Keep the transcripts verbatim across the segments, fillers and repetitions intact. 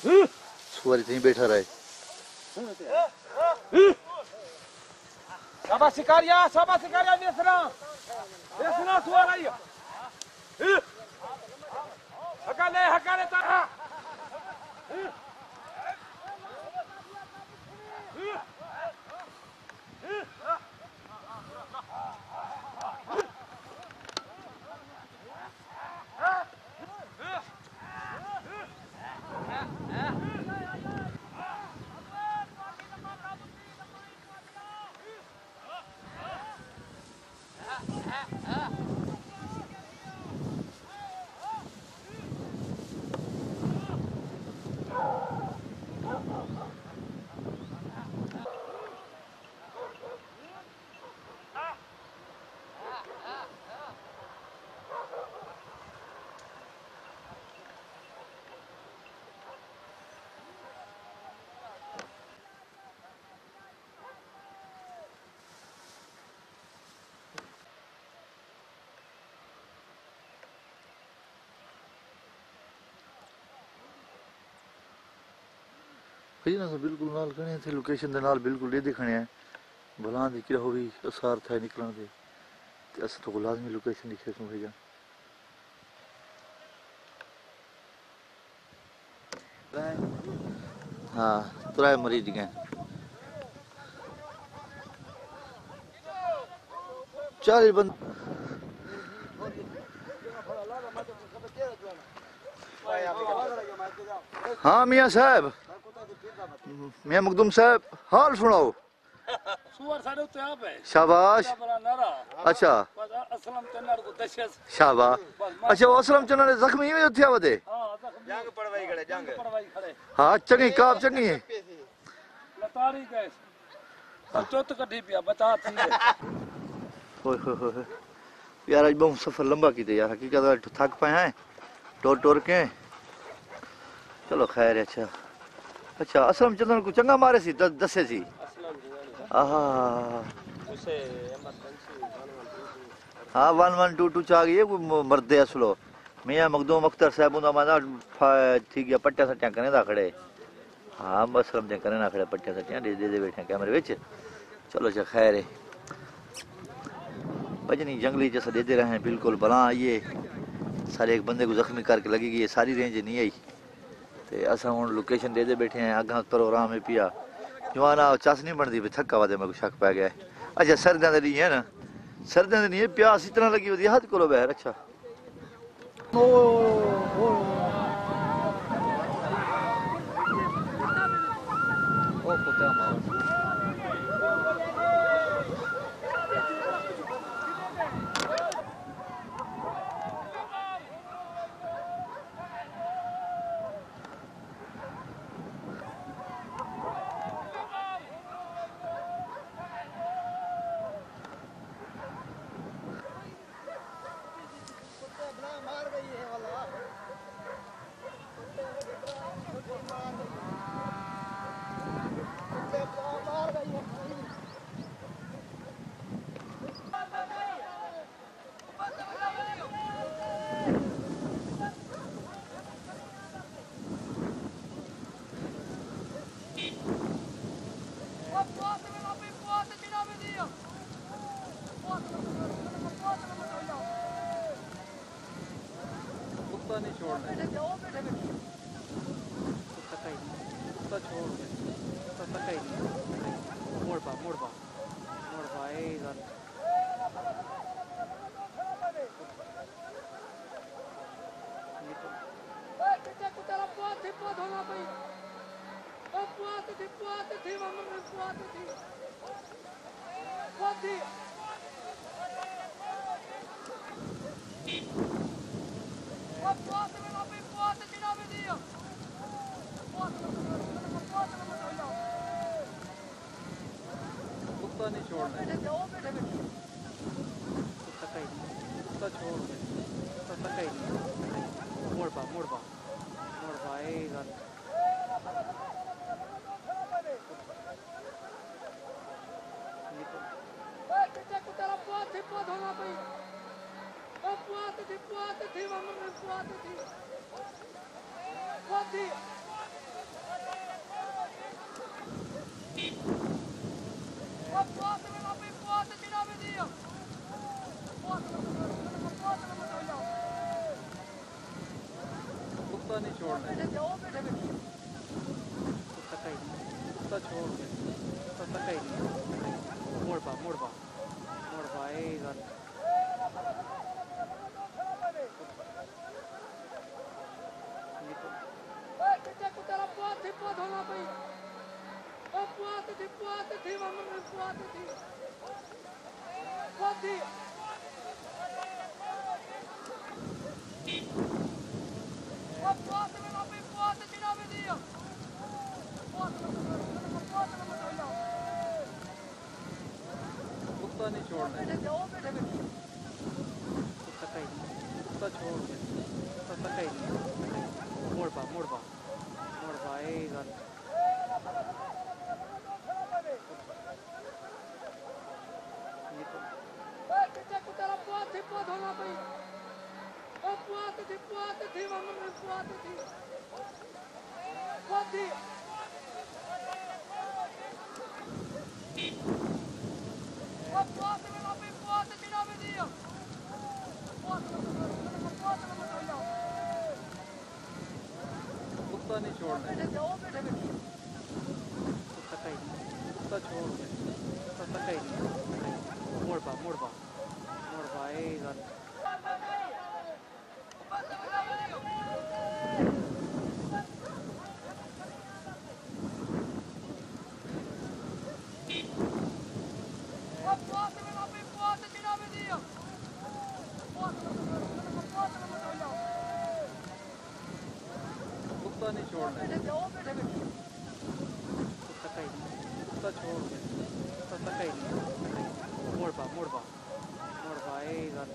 सुअर इतनी बैठा रहे। शाबाश शिकारिया, शाबाश शिकारिया, देसना देसना सुअर आई। हकाले हकाले तारा। कहीं ना बिल्कुल नाल कने थे लोकेशन दे नाल बिल्कुल ये दिखने है भला दी किरा होवी असर था निकलण दे ते अस तो लाजमी लोकेशन लिखे सो भेजा। हाँ तुराए मरीज गए चार बंद। हाँ मियाँ साहब, मियाँ मखदूम साहब हाल सुनाओ। सुअर साडे उत्ते आप है। शाबाश। अच्छा असलम चन्नर को दशस। शाबाश। अच्छा वो असलम चन्नर जख्मी में थिया वदे। हां जख्मी जंग पड़वाई खड़े जंग पड़वाई खड़े। हां चंगी काब चंगी है। लतारी गए चौथ कटी पिया बता थी। ओए होए होए यार आज बहुत सफर लंबा की थे यार, हकीकत थक पाए हैं टोर टोर के। चलो खैर। अच्छा अच्छा असलम चंदन को चंगा मारे सी दसे सी। आहा उसे इमरजेंसी हाँ वन वन टू टू चा गई मरदे असलो मियाँ मखदूम अख्तर साहब उन्दा माना थी गया पट्टिया सट्टियां कने दा खड़े। हाँ असलम जे कने ना खड़े पट्टिया सट्टियां दे दे बैठे कैमरे विच। चलो अच्छा खैर है भजनी जंगली जैसा दे दे रहे हैं बिल्कुल भला आइए सारे एक बंदे को जख्मी करके लगी गई है सारी रेंज नहीं आई ते असा हुन लोकेशन दे दे बैठे हैं आगा प्रोग्राम है पिया जवाना चस नहीं बनती भी थका वादे मेरे को शक पै गया है। अच्छा सर्दियां दे नहीं है ना सर्दियां दे नहीं है प्यास इतना लगी होती हद करो बहर। अच्छा ओ कुत्ता मार नहीं छोड़ना कुत्ता कहीं कुत्ता छोड़ दे कुत्ता कहीं मोड़ पा मोड़ पा मोड़ पा ए गल कुत्ता कुत्ता ला पोत थी पोत होना भाई ओ पोत थी पोत थी मम्मी में पोत थी पोत थी कुत्ता नहीं छोड़ना कुत्ता कहीं कुत्ता छोड़ दे कुत्ता कहीं मोड़ पा मोड़ पा मोड़ पा ए गल कुत्ता कुत्ता ला पोत थी पोत होना भाई ओ पोत थी पोत थी मम्मी में पोत थी पोत थी कुत्ता नहीं छोड़ना है। कुत्ता कहीं नहीं, कुत्ता छोड़ दे, कुत्ता तक ही नहीं। मोड़ पा मोड़ पा मोड़ पा ए गल कुत्ता नहीं छोड़ना है। कुत्ता कहीं नहीं, कुत्ता छोड़ दे, कुत्ता तक ही नहीं। मोड़ पा मोड़ पा मोड़ पा ए गल कुत्ता नहीं छोड़ना है। कुत्ता कहीं नहीं, कुत्ता छोड़ दे, कुत्ता तक ही नहीं। मोड़ पा मोड़ पा मोड़ पा ए गल कुत्ता नहीं छोड़ना है। कुत्ता कहीं नहीं, कुत्ता छोड़ दे, कुत्ता तक ही नहीं। मोड़ पा मोड़ पा मोड़ पा ए गल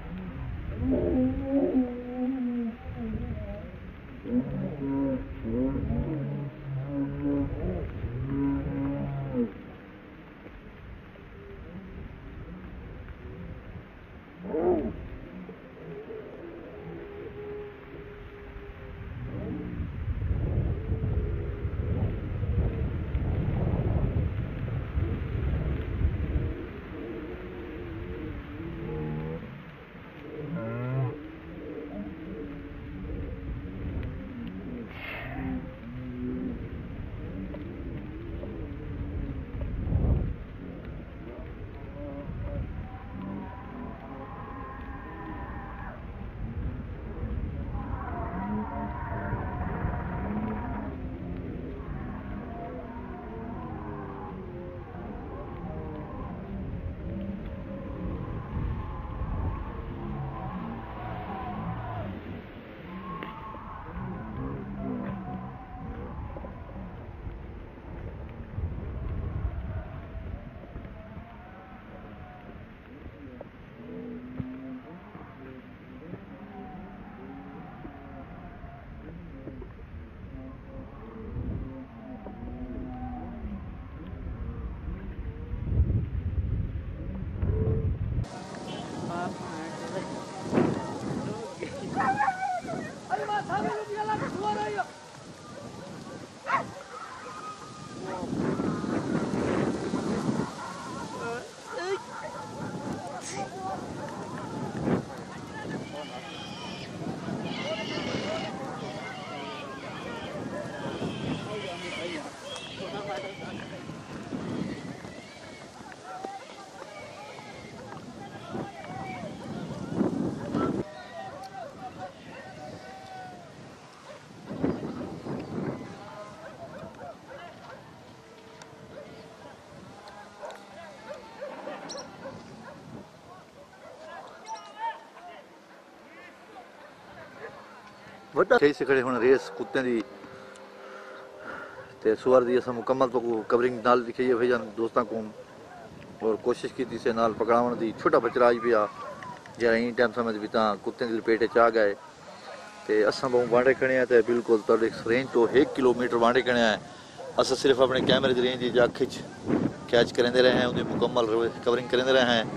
Mm-hmm. वड्डा सही से खड़े हुण रेस कुत्ते दी ते सुअर दी असां मुकम्मल तो कवरिंग नाल दिखाई है भाईजान दोस्तां को और कोशिश की से नाल पकड़ावन दी छोटा बचरा आज पिया जरा इन टाइम समझ भी ता कुत्ते दी पेट च आ गए ते असां बहु वांडे खड़े हैं ते बिल्कुल तुहाडे रेंज तो एक किलोमीटर वांडे खड़े हैं असां सिर्फ अपने कैमरे की रेंज जी अख च कैच करेंदे रहे हैं उनकी मुकम्मल कवरिंग करेंदे रहे हैं।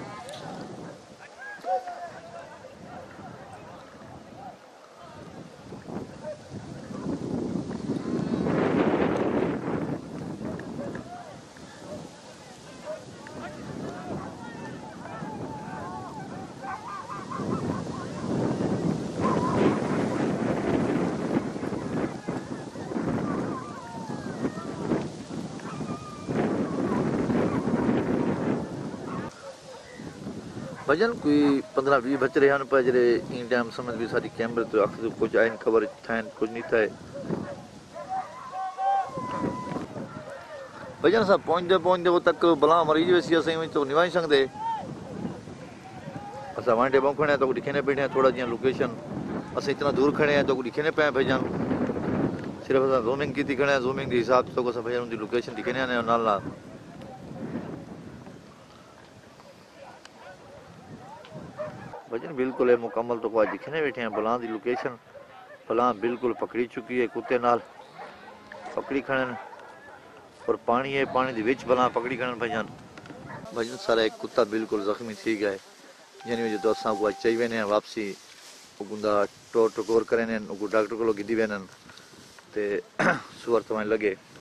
भजन कोई पंद्रह भी बच रहे हैं पर जरे इन टाइम समझ भी सारी कैमरे तो अख कुछ आइन खबर ठाइन कुछ नहीं था भजन साहब पहुंचते पहुंचते वो तक बला मरीज वैसी असें तो निभाई सकते असा वांडे बहु खड़े तो दिखने बैठे थोड़ा जी लोकेशन असें इतना दूर खड़े हैं तो दिखने पे भजन सिर्फ असा जूमिंग की खड़े हैं जूमिंग के हिसाब से तो भजन उनकी लोकेशन दिखने आने नाल नाल भजन बिल्कुल है मुकम्मल तो आज दिखने बैठे हैं बलां की लोकेशन बलां बिल्कुल पकड़ी चुकी है कुत्ते नाल पकड़ी खड़न और पानी है पानी के विच बलां पकड़ी खड़न भजन भजन सारा एक कुत्ता बिल्कुल जख्मी थी गया जिन वजह तो असां को आज चाहिए वेने वापसी उनका टोर टकोर करें डॉक्टर को गिदी वेन ते सुअर तवां लगे।